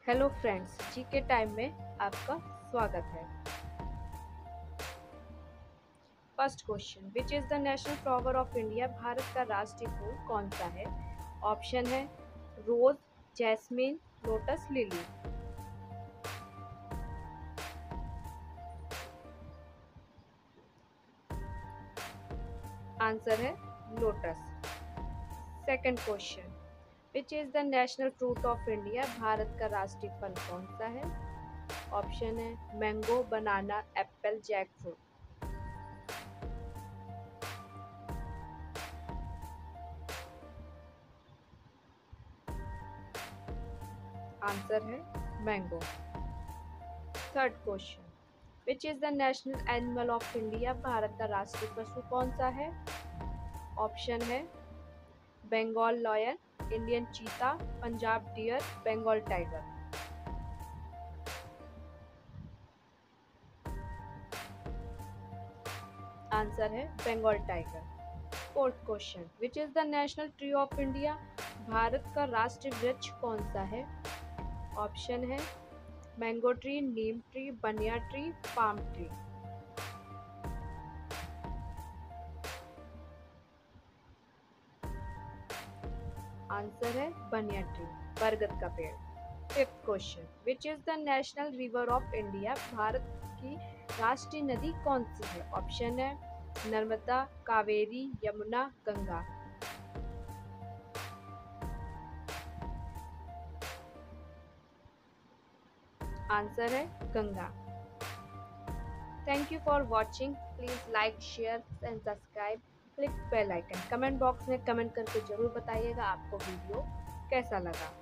Hello friends, जी के time में आपका स्वागत है। First question, which is the national flower of India? भारत का राष्ट्रीय फूल कौन सा है? ऑप्शन है rose, jasmine, lotus, lily. Answer है lotus. Second question, which is the national fruit of India? भारत का राष्ट्रीय फल कौन सा है? ऑप्शन है mango, banana, apple, jackfruit. Answer है mango. Third question, which is the national animal of India? भारत का राष्ट्रीय पशु कौन सा है? ऑप्शन है Bengal lion, Indian cheetah, Punjab deer, Bengal tiger. Answer है Bengal tiger. Fourth question, which is the national tree of India? भारत का राष्ट्रीय वृक्ष कौन सा है? ऑप्शन है mango tree, neem tree, banyan tree, palm tree. Answer है बनिया ट्री, बरगद का पेड़। Fifth question, which is the national river of India? भारत की राष्ट्रीय नदी कौन सी है? ऑप्शन है नर्मदा, कावेरी, यमुना, गंगा। आंसर है Ganga. Thank you for watching. Please like, share and subscribe. Click bell icon. Comment box में कमेंट करके ज़रूर बताइएगा आपको वीडियो कैसा लगा।